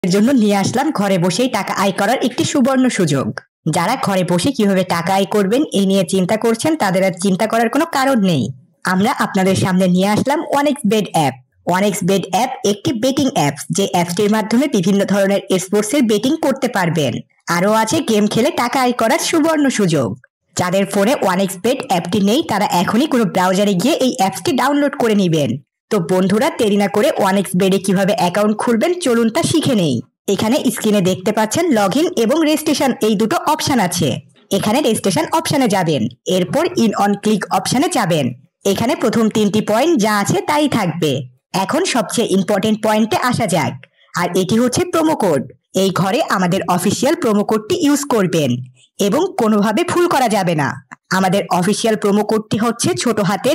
এর জন্য নিয়ে আসলাম ঘরে বসেই টাকা আয় করার একটি সুবর্ণ সুযোগ। যারা ঘরে বসে কিভাবে টাকা আয় করবেন এই নিয়ে চিন্তা করছেন তাদের আর চিন্তা করার কোনো কারণ নেই। আমরা আপনাদের সামনে নিয়ে আসলাম ওয়ানএক্সবেট অ্যাপ। ওয়ানএক্সবেট অ্যাপ একটি বেটিং অ্যাপ, যে অ্যাপটির মাধ্যমে বিভিন্ন ধরনের স্পোর্টসের বেটিং করতে পারবেন। আরও আছে গেম খেলে টাকা আয় করার সুবর্ণ সুযোগ। যাদের ফোনে ওয়ানএক্সবেট অ্যাপটি নেই তারা এখনই কোনো ব্রাউজারে গিয়ে এই অ্যাপটি ডাউনলোড করে নেবেন। তো বন্ধুরা, দেরি না করে ওয়ানএক্সবেটে কিভাবে অ্যাকাউন্ট খুলবেন চলুন তা শিখে নেই। এখানে স্ক্রিনে দেখতে পাচ্ছেন লগ ইন এবং রেজিস্ট্রেশন এই দুটো অপশন আছে। এখানে রেজিস্ট্রেশন অপশনে যাবেন, এরপর ইন অন ক্লিক অপশনে যাবেন। এখানে প্রথম তিনটি পয়েন্ট যা আছে তাই থাকবে। এখন সবচেয়ে ইম্পর্টেন্ট পয়েন্টে আসা যাক, আর এটি হচ্ছে প্রোমো কোড। এই ঘরে আমাদের অফিসিয়াল প্রোমো কোডটি ইউজ করবেন এবং কোনোভাবে ভুল করা যাবে না। আমাদের অফিসিয়াল প্রোমো কোডটি হচ্ছে ছোট হাতের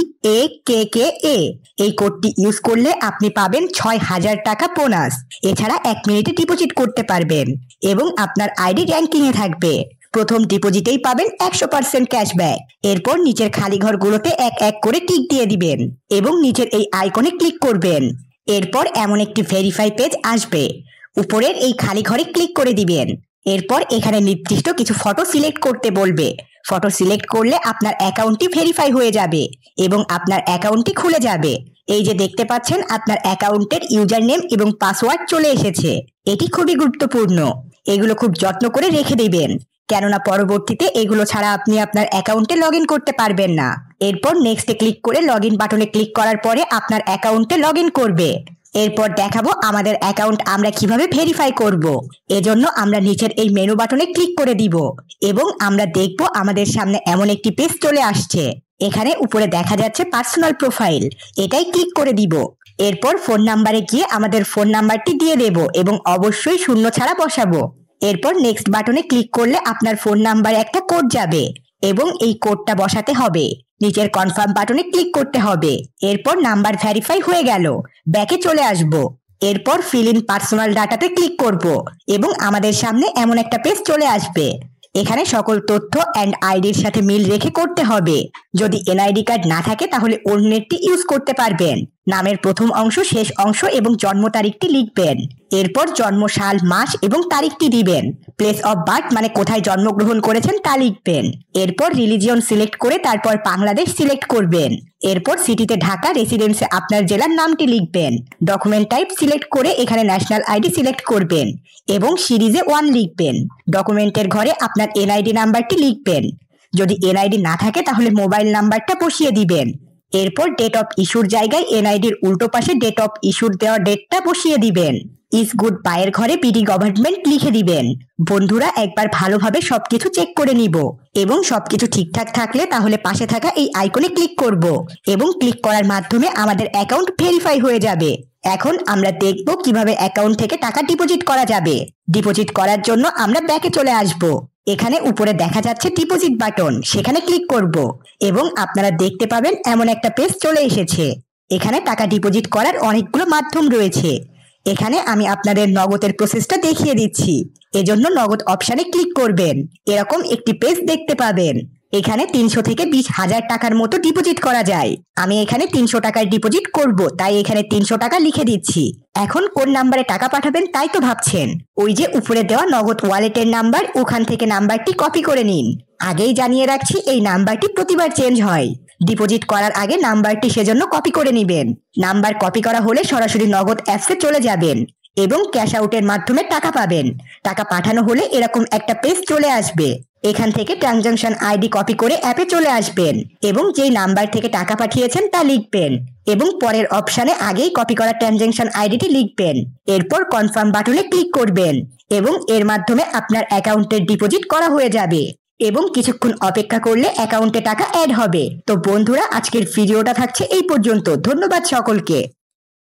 PAKKA। এই কোডটি ইউজ করলে আপনি পাবেন ৬,০০০ টাকা বোনাস। এছাড়া ১ মিনিটে ডিপোজিট করতে পারবেন এবং আপনার আইডি র্যাঙ্কিং এ থাকবে। প্রথম ডিপোজিটেই পাবেন ১০০% ক্যাশব্যাক। এরপর নিচের খালি ঘরগুলোতে এক এক করে টিক দিয়ে দিবেন এবং নিচের এই আইকনে ক্লিক করবেন। এরপর এমন একটি ভেরিফাই পেজ আসবে, উপরের এই খালি ঘরে ক্লিক করে দিবেন। এরপর এখানে নির্দিষ্ট কিছু ফটো সিলেক্ট করতে বলবে। ফটো সিলেক্ট করলে আপনার অ্যাকাউন্টটি ভেরিফাই হয়ে যাবে এবং আপনার অ্যাকাউন্টটি খুলে যাবে। এই যে দেখতে পাচ্ছেন আপনার অ্যাকাউন্টের ইউজার নেম এবং পাসওয়ার্ড চলে এসেছে। এটি খুবই গুরুত্বপূর্ণ, এগুলো খুব যত্ন করে রেখে দিবেন, কেননা পরবর্তীতে এগুলো ছাড়া আপনি আপনার অ্যাকাউন্টে লগ ইন করতে পারবেন না। এরপর নেক্সটে ক্লিক করে লগ ইন বাটনে ক্লিক করার পরে আপনার অ্যাকাউন্টে লগ ইন করবে। এরপর দেখাবো আমাদের অ্যাকাউন্ট আমরা কিভাবে ভেরিফাই করব। এজন্য আমরা নিচের এই মেনু বাটনে ক্লিক করে দিব এবং আমরা দেখব আমাদের সামনে এমন একটি পেজ চলে আসছে। এখানে উপরে দেখা যাচ্ছে পার্সোনাল প্রোফাইল, এটাই ক্লিক করে দিব। এরপর ফোন নাম্বারে গিয়ে আমাদের ফোন নাম্বারটি দিয়ে দেব এবং অবশ্যই শূন্য ছাড়া বসাবো। এরপর নেক্সট বাটনে ক্লিক করলে আপনার ফোন নাম্বারে একটা কোড যাবে এবং এই কোডটা বসাতে হবে। নিচের কনফার্ম বাটনে ক্লিক করতে হবে। এরপর নাম্বার ভেরিফাই হয়ে গেল, ব্যাকে চলে আসব। এরপর ফিল ইন পার্সোনাল ডাটাতে ক্লিক করব এবং আমাদের সামনে এমন একটা পেজ চলে আসবে। এখানে সকল তথ্য অ্যান্ড আইডির সাথে মিল রেখে করতে হবে। যদি এনআইডি কার্ড না থাকে তাহলে অন্যেরটি ইউজ করতে পারবেন। নামের প্রথম অংশ, শেষ অংশ এবং জন্ম তারিখটি লিখবেন। এরপর জন্ম সাল, মাস এবং তারিখটি দিবেন। প্লেস অফ বার্থ মানে কোথায় জন্মগ্রহণ করেছেন তা লিখবেন। এরপর রিলিজিয়ন সিলেক্ট করে তারপর বাংলাদেশ সিলেক্ট করবেন। এরপর সিটিতে ঢাকা, রেসিডেন্সে আপনার জেলার নামটি লিখবেন। ডকুমেন্ট টাইপ সিলেক্ট করে এখানে ন্যাশনাল আইডি সিলেক্ট করবেন এবং সিরিজে 1 লিখবেন। ডকুমেন্টের ঘরে আপনার এনআইডি নাম্বারটি লিখবেন। যদি এনআইডি না থাকে তাহলে মোবাইল নাম্বারটা বসিয়ে দিবেন। এরপর ডেট অফ ইস্যুর জায়গায় এনআইডির উল্টো পাশে ডেট অফ ইস্যুর দেওয়া ডেটটা বসিয়ে দিবেন। ইজ গুড বায়ের ঘরে বিডি গভর্নমেন্ট লিখে দিবেন। বন্ধুরা, একবার ভালোভাবে সবকিছু চেক করে নিব এবং সবকিছু ঠিকঠাক থাকলে তাহলে পাশে থাকা এই আইকনে ক্লিক করব এবং ক্লিক করার মাধ্যমে আমাদের অ্যাকাউন্ট ভেরিফাই হয়ে যাবে। এখন আমরা দেখব কিভাবে অ্যাকাউন্ট থেকে টাকা ডিপোজিট করা যাবে। ডিপোজিট করার জন্য আমরা ব্যাকে চলে আসব। এখানে উপরে দেখা যাচ্ছে ডিপোজিট বাটন, সেখানে ক্লিক করব এবং আপনারা দেখতে পাবেন এমন একটা পেজ চলে এসেছে। এখানে টাকা ডিপোজিট করার অনেকগুলো মাধ্যম রয়েছে। এখানে আমি আপনাদের নগদের প্রসেসটা দেখিয়ে দিচ্ছি, এজন্য নগদ অপশানে ক্লিক করবেন। এরকম একটি পেজ দেখতে পাবেন। এখানে ৩০০ থেকে ২০,০০০ টাকার মতো ডিপোজিট করা যায়। আমি এখানে ৩০০ টাকায় ডিপোজিট করব, তাই এখানে ৩০০ টাকা লিখে দিচ্ছি। এখন কোন নাম্বারে টাকা পাঠাবেন তাই তো ভাবছেন। ওই যে উপরে দেওয়া নগদ ওয়ালেটের নাম্বার, ওখান থেকে নাম্বারটি কপি করে নিন। আগেই জানিয়ে রাখছি এই নাম্বারটি প্রতিবার চেঞ্জ হয়। ডিপোজিট করার আগে নাম্বারটি সেজন্য কপি করে নেবেন। নাম্বার কপি করা হলে সরাসরি নগদ অ্যাপসে চলে যাবেন এবং ক্যাশ আউটের মাধ্যমে টাকা পাবেন। টাকা পাঠানো হলে এরকম একটা পেজ চলে আসবে। এখান থেকে ট্রানজাকশন আইডি কপি করে অ্যাপে চলে আসবেন এবং যেই নাম্বার থেকে টাকা পাঠিয়েছেন তা লিখবেন এবং পরের অপশানে আগেই কপি করা ট্রানজাকশন আইডিটি লিখবেন। এরপর কনফার্ম বাটনে ক্লিক করবেন এবং এর মাধ্যমে আপনার অ্যাকাউন্টের ডিপোজিট করা হয়ে যাবে এবং কিছুক্ষণ অপেক্ষা করলে অ্যাকাউন্টে টাকা অ্যাড হবে। তো বন্ধুরা, আজকের ভিডিওটা থাকছে এই পর্যন্ত। ধন্যবাদ সকলকে।